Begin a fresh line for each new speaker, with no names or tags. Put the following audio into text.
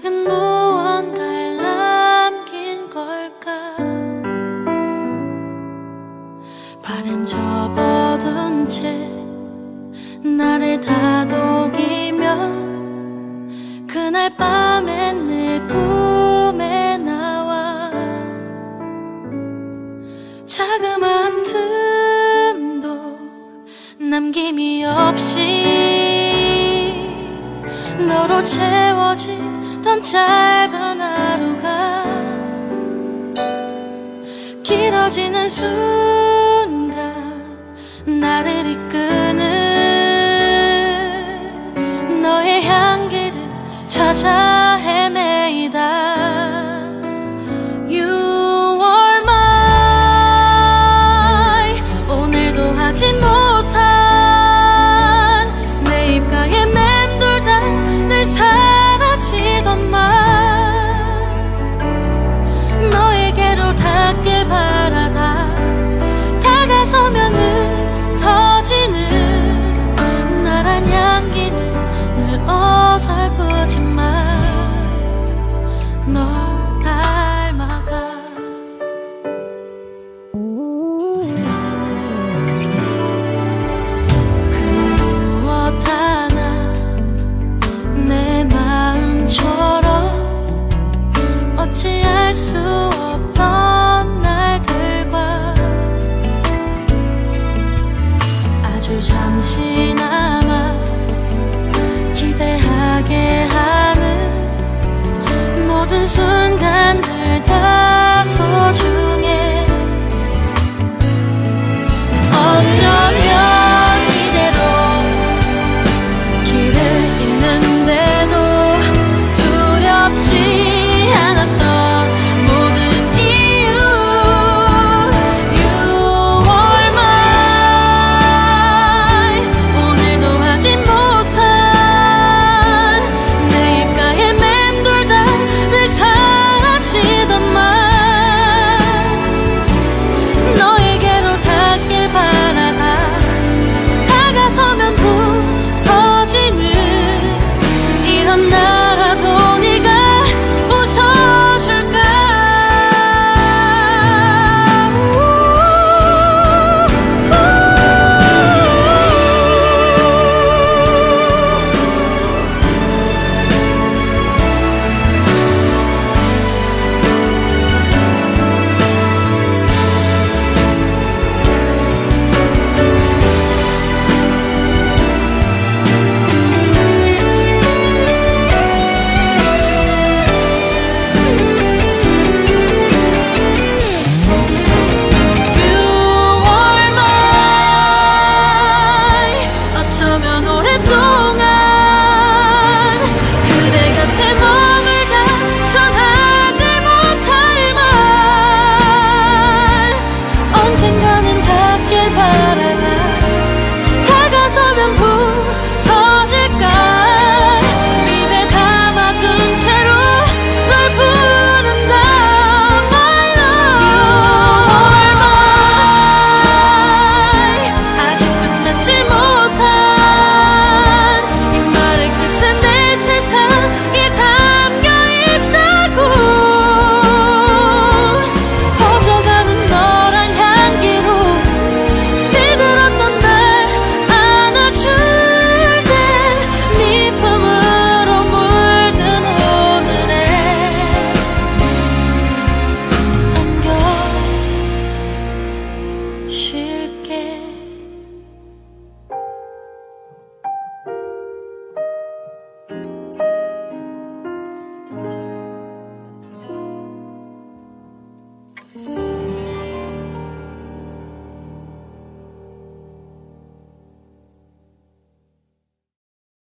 작은 무언가를 남긴 걸까. 바람 접어둔 채 나를 다독이며 그날 밤엔 내 꿈에 나와 자그마한 틈도 남김이 없이 너로 채워지던 짧은 하루가 길어지는 순간 나를 이끄는 너의 향기를 찾아 헤매이다. You are mine. 오늘도 하지 못한 내 입가에 맴돌다 늘 사라지던 말 너에게로 닿길 바라다 다가서면 흩어지는 나란 향기는 늘 어설프지만 널 닮아가. 그 무엇 하나 내 마음처럼 어찌할 수 없던 날들과 아주 잠시나마 기대하게 하는 모든 순간들 다 소중해.